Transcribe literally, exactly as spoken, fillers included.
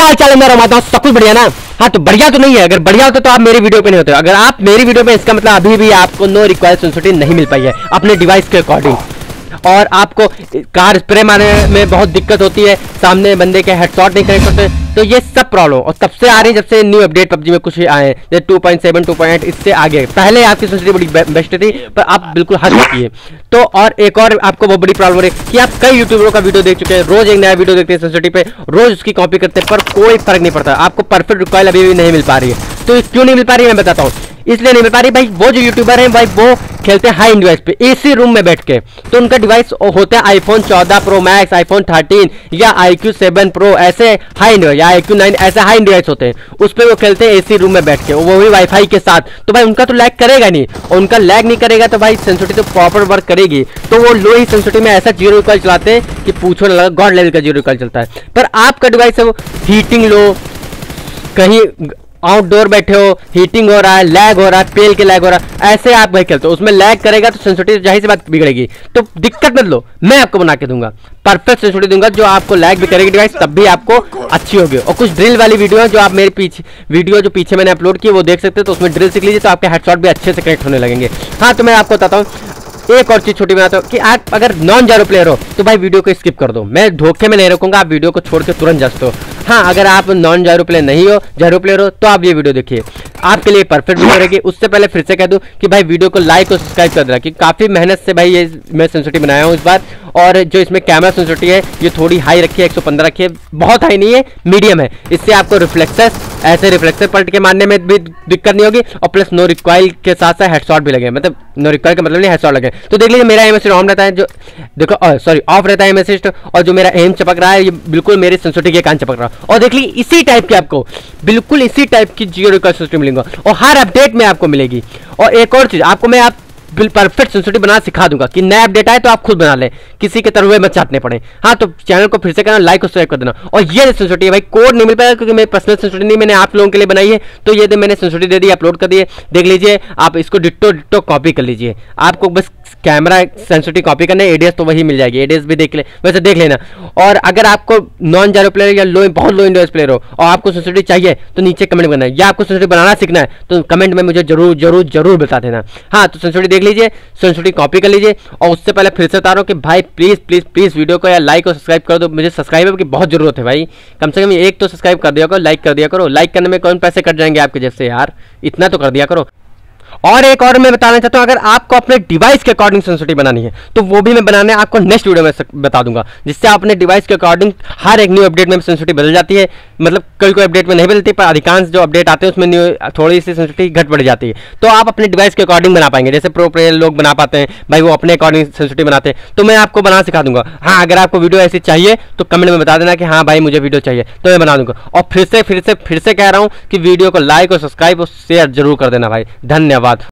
हाल चाल है मेरा माता सब कुछ बढ़िया ना। हाँ तो बढ़िया तो नहीं है, अगर बढ़िया होता तो आप मेरी वीडियो पे नहीं होते। अगर आप मेरी वीडियो पे, इसका मतलब अभी भी आपको नो रिक्वायर्ड सेंसिटिविटी नहीं मिल पाई है अपने डिवाइस के अकॉर्डिंग, और आपको कार स्प्रे मारने में बहुत दिक्कत होती है, सामने बंदे के हेडशॉट नहीं कनेक्ट होते, तो ये सब प्रॉब्लम और तब से आ रही है जब से न्यू अपडेट पबजी में कुछ आए हैं, जैसे two point seven two point eight इससे आगे। पहले आपकी सेंसिटिविटी बड़ी बेस्ट थी पर अब बिल्कुल हद चुकी है। तो और एक और आपको बहुत बड़ी प्रॉब्लम है कि आप कई यूट्यूबरों का वीडियो देख चुके हैं, रोज एक नया वीडियो देखते हैं सेंसिटिविटी पे, रोज उसकी कॉपी करते हैं पर कोई फर्क नहीं पड़ता, आपको परफेक्ट रिकॉइल अभी भी नहीं मिल पा रही है। तो क्यों नहीं मिल पा रही है मैं बताता हूँ। इसलिए नहीं मिल पा रही भाई, वो जो यूट्यूबर हैं भाई वो खेलते हैं हाई एंड डिवाइस पे एसी रूम में बैठ के, तो उनका डिवाइस होता है आईफोन चौदह प्रो मैक्स, आईफोन थर्टीन या आई क्यू सेवन प्रो, ऐसे हाई एंड या आई क्यू नाइन ऐसे हाई एंड डिवाइस होते हैं, उस पर वो खेलते हैं एसी रूम में बैठ के, वो भी वाईफाई के साथ। तो भाई उनका तो लैग करेगा नहीं, और उनका लैग नहीं करेगा तो भाई सेंसिटिविटी तो प्रॉपर वर्क करेगी। तो वो लो ही सेंसिटिविटी में ऐसा जीरो रिकॉइल चलाते हैं कि पूछो ना लगा, गॉड लेवल का जीरो रिकॉइल चलता है। पर आपका डिवाइस है वो हीटिंग लो, कहीं आउटडोर बैठे हो हीटिंग हो रहा है, लैग हो रहा है, पेल के लैग हो रहा है, ऐसे आप भाई खेलते हो, उसमें लैग करेगा तो सेंसिटिविटी जाहिर सी बात बिगड़ेगी। तो दिक्कत मत लो, मैं आपको बना के दूंगा, परफेक्ट सेंसिटिविटी दूंगा जो आपको लैग भी करेगी डिवाइस तब भी आपको अच्छी होगी। और कुछ ड्रिल वाली वीडियो जो आप मेरे पीछे वीडियो जो पीछे मैंने अपलोड की वो देख सकते हो, तो उसमें ड्रिल सीख लीजिए तो आपके हेडशॉट भी अच्छे से कनेक्ट होने लगेंगे। हाँ तो मैं आपको बताता हूँ एक और चीज छोटी बनाता हूँ कि आप अगर नॉन जारो प्लेयर हो तो भाई वीडियो को स्किप कर दो, मैं धोखे में नहीं रखूंगा, आप वीडियो को छोड़ के तुरंत जस्ट हो। हाँ अगर आप नॉन जारो प्लेयर नहीं हो, जारो प्लेयर हो तो आप ये वीडियो देखिए, आपके लिए परफेक्ट वीडियो रहेगी। उससे पहले फिर से कह दूं कि भाई वीडियो को लाइक और सब्सक्राइब कर देना, कि काफी मेहनत से भाई ये मैं सेंसिटिविटी बनाया हूँ इस बार, और जो इसमें कैमरा सेंसिटिविटी है ये थोड़ी हाई रखी है, एक सौ पंद्रह रखी है, बहुत हाई नहीं है, मीडियम है। इससे आपको रिफ्लेक्सर्स ऐसे रिफ्लेक्सर पलट के मारने में भी दिक्कत नहीं होगी, और प्लस नो रिकॉइल के साथ साथ हेडशॉट भी लगे, मतलब नो रिकॉइल का मतलब नहीं हेडशॉट लगे। तो देख लीजिए मेरा एम असिस्ट ऑन रहता है, जो देखो सॉरी ऑफ रहता है एम असिस्ट, और जो मेरा एम चपक रहा है ये बिल्कुल मेरे सेंसिटिविटी के कान चपक रहा है। और देख लीजिए इसी टाइप की आपको बिल्कुल इसी टाइप की जीरो रिकॉइल सिस्टम मिलेगा, और हर अपडेट में आपको मिलेगी। और एक और चीज आपको मैं आप परफेक्ट सेंसिटिविटी बना सिखा दूंगा कि नया अपडेट आए तो आप खुद बना ले, किसी के तरह मत चाटने पड़े। हाँ तो चैनल को फिर से करना, लाइक और सब्सक्राइब कर देना। और ये सेंसिटिविटी है भाई कोड नहीं मिल पाएगा क्योंकि मेरी पर्सनल सेंसिटिविटी नहीं, मैंने आप लोगों के लिए बनाई है, तो ये मैंने सेंसिटिविटी दे दी, अपलोड कर दिए, देख लीजिए आप इसको डिट्टो डिट्टो कॉपी कर लीजिए। आपको बस कैमरा सेंसिटिविटी कॉपी करना है, एडीएस तो वही मिल जाएगी, एडीएस भी देख ले वैसे देख लेना। और अगर आपको नॉन जारो प्लेयर या लो बहुत लो इंडियस प्लेयर हो और आपको सेंसिटिविटी चाहिए तो नीचे कमेंट करना है, या आपको सेंसिटिविटी बनाना सीखना है तो कमेंट में मुझे जरूर जरूर जरूर बता देना। हाँ तो सेंसिटिविटी देख लीजिए, सेंसिटिविटी कॉपी कर लीजिए। और उससे पहले फिर से बता रहा हूं कि भाई प्लीज प्लीज प्लीज वीडियो को या लाइक और सब्सक्राइब कर दो, मुझे सब्सक्राइबर की बहुत जरूरत है भाई, कम से कम एक तो सब्सक्राइब कर दिया करो, लाइक कर दिया करो, लाइक करने में कौन पैसे कट जाएंगे आपके जैसे यार, इतना तो कर दिया करो। और एक और मैं बताना चाहता हूं, अगर आपको अपने डिवाइस के अकॉर्डिंग सेंसिटिविटी बनानी है तो वो भी मैं बनाने आपको नेक्स्ट वीडियो में बता दूंगा, जिससे आप अपने डिवाइस के अकॉर्डिंग हर एक न्यू अपडेट में सेंसिटिविटी बदल जाती है, मतलब कोई कोई अपडेट में नहीं बदलती पर अधिकांश जो अपडेट आते हैं उसमें न्यू थोड़ी सी सेंसिटिविटी घट बढ़ जाती है, तो आप अपने डिवाइस के अकॉर्डिंग बना पाएंगे। जैसे प्रो प्लेयर लोग बना पाते हैं भाई, वो अपने अकॉर्डिंग सेंसिटिविटी बनाते हैं, तो मैं आपको बना सिखा दूंगा। हाँ अगर आपको वीडियो ऐसी चाहिए तो कमेंट में बता देना कि हाँ भाई मुझे वीडियो चाहिए, तो मैं बना दूंगा। और फिर से फिर से फिर से कह रहा हूँ कि वीडियो को लाइक और सब्सक्राइब और शेयर जरूर कर देना भाई, धन्यवाद।